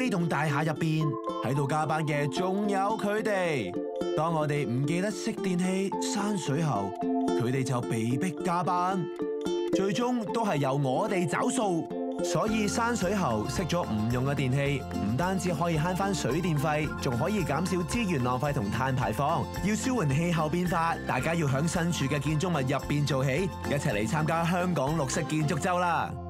呢棟大廈入邊，喺度加班嘅仲有佢哋。當我哋唔記得熄電器、閂水喉，佢哋就被迫加班，最終都係由我哋找數。所以閂水喉熄咗唔用嘅電器，唔單止可以慳翻水電費，仲可以減少資源浪費同碳排放。要舒緩氣候變化，大家要響身處嘅建築物入邊做起，一齊嚟參加香港綠色建築週啦！